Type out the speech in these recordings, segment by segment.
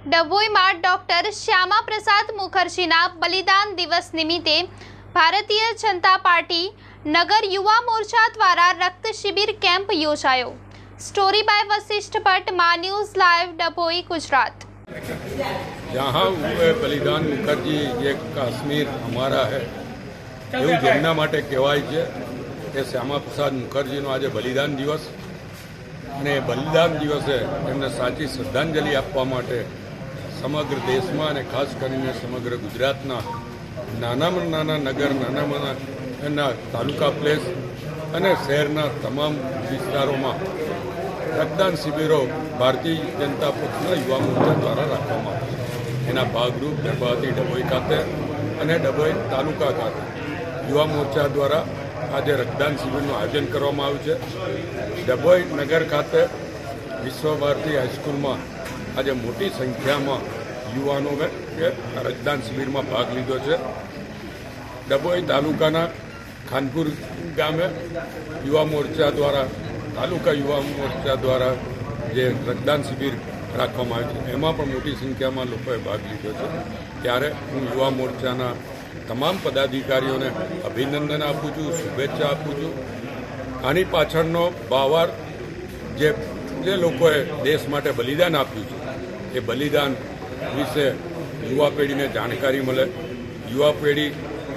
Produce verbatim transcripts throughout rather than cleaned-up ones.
ડભોઈમાં doctor Shyama Prasad મુખર્જીના બલિદાન દિવસ નિમિત્તે ભારતીય જનતા પાર્ટી નગર યુવા મોરચા દ્વારા રક્ત શિબિર કેમ્પ યોજાયો। स्टोरी बाय वशिष्ठ भट्ट, मा न्यूज़ लाइव, डभोई, गुजरात। जहाँ हुए बलिदान मुखर्जी ये काश्मीर हमारा है એવું જેમના માટે કહેવાય છે કે શ્યામા પ્રસાદ મુખર્જીનો આજે બલિદાન દિવસ અને બલિદાન દિવસે એમને સાચી શ્રદ્ધાંજલિ આપવા માટે સમગ્ર દેશમાં અને ખાસ કરીને સમગ્ર ગુજરાતના નાનામાં નાના નગર નાનામાં નાના તાલુકા પ્લેસ અને શહેરના તમામ વિસ્તારોમાં રક્તદાન શિબિરો ભારતીય જનતા પક્ષના યુવા મોરચા દ્વારા રાખવામાં આવે છે। એના ભાગરૂપ ગર્ભાવતી ડભોઈ ખાતે અને ડભોઈ તાલુકા ખાતે યુવા મોરચા દ્વારા આજે રક્તદાન શિબિરનું આયોજન કરવામાં આવ્યું છે। ડભોઈ નગર ખાતે વિશ્વ ભારતી હાઈસ્કૂલમાં આજે મોટી સંખ્યામાં યુવાનોએ રક્તદાન શિબિરમાં ભાગ લીધો છે। ડભોઈ તાલુકાના ખાનપુર ગામે યુવા મોરચા દ્વારા તાલુકા યુવા મોરચા દ્વારા જે રક્તદાન શિબિર રાખવામાં આવી છે એમાં પણ મોટી સંખ્યામાં લોકોએ ભાગ લીધો છે। ત્યારે હું યુવા મોરચાના તમામ પદાધિકારીઓને અભિનંદન આપું છું, શુભેચ્છા આપું છું। આની પાછળનો ભાવાર્થ જે જે લોકોએ દેશ માટે બલિદાન આપ્યું છે એ બલિદાન વિશે યુવા પેઢીને જાણકારી મળે। યુવા પેઢી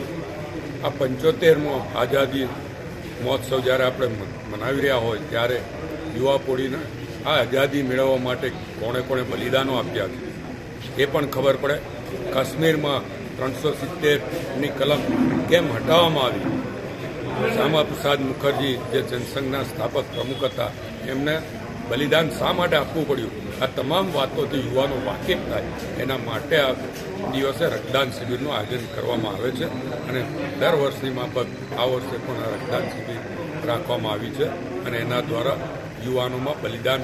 આ પંચોતેરમો આઝાદી મહોત્સવ જ્યારે આપણે મનાવી રહ્યા હોય ત્યારે યુવા પેઢીને આ આઝાદી મેળવવા માટે કોણે કોણે બલિદાનો આપ્યા છે એ પણ ખબર પડે। કાશ્મીરમાં ત્રણસો સિત્તેરની કલમ કેમ હટાવવામાં આવી, શ્યામા પ્રસાદ મુખર્જી જે જનસંઘના સ્થાપક પ્રમુખ હતા એમને બલિદાન શા માટે આપવું પડ્યું, આ તમામ વાતોથી યુવાનો વાકેફ થાય એના માટે આ દિવસે રક્તદાન શિબિરનું આયોજન કરવામાં આવે છે અને દર વર્ષની માફક આ વર્ષે પણ આ રક્તદાન શિબિર રાખવામાં આવી છે અને એના દ્વારા યુવાનોમાં બલિદાન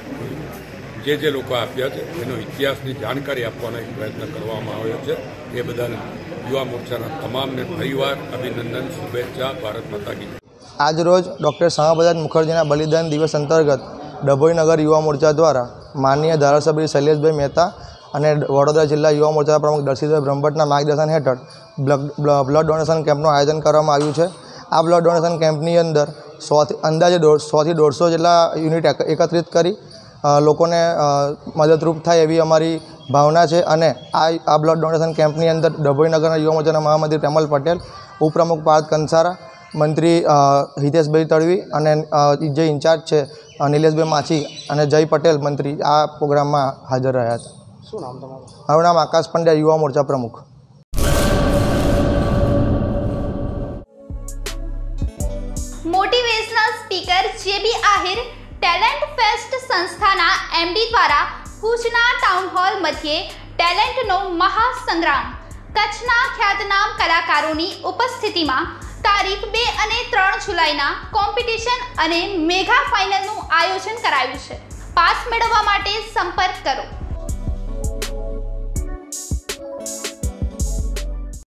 જે જે લોકો આપ્યા છે એનો ઇતિહાસની જાણકારી આપવાનો એક પ્રયત્ન કરવામાં આવ્યો છે। એ બદલ યુવા મોરચાના તમામને ફરીવાર અભિનંદન, શુભેચ્છા। ભારત માતા કી જય। આજ રોજ ડૉક્ટર શ્યામા પ્રસાદ મુખર્જીના બલિદાન દિવસ અંતર્ગત ડભોઈ નગર યુવા મોરચા દ્વારા માનનીય ધારાસભ્ય શૈલેષભાઈ મહેતા અને વડોદરા જિલ્લા યુવા મોરચા પ્રમુખ દર્શિતભાઈ બ્રહ્મભટ્ટના માર્ગદર્શન હેઠળ બ્લડ ડોનેશન કેમ્પનું આયોજન કરવામાં આવ્યું છે। આ બ્લડ ડોનેશન કેમ્પની અંદર સોથી અંદાજે સોથી દોઢસો જેટલા યુનિટ એકત્રિત કરી લોકોને મદદરૂપ થાય એવી અમારી ભાવના છે અને આ આ બ્લડ ડોનેશન કેમ્પની અંદર ડભોઈ નગરના યુવા મોરચાના મહામંત્રી પ્રેમલ પટેલ, ઉપપ્રમુખ પાર્થ કંસારા, મંત્રી હિતેશભાઈ તડવી અને જે ઇન્ચાર્જ છે નિલેશભાઈ માછી અને જય પટેલ મંત્રી આ પ્રોગ્રામમાં હાજર રહ્યા હતા। શું નામ તમારું? મારું નામ આકાશ પંડ્યા, યુવા મોરચા પ્રમુખ। Motivational speaker JB Ahir talent fest સંસ્થાના એમડી દ્વારા ભુજના ટાઉન હોલ મધ્યે ટેલેન્ટનો મહાસંગ્રામ કચ્છના ખ્યાતનામ કલાકારોની ઉપસ્થિતિમાં તારીખ બે અને ત્રણ જુલાઈના કોમ્પિટિશન અને મેગા ફાઇનલનું આયોજન કરાયું છે। પાસ મેળવવા માટે સંપર્ક કરો।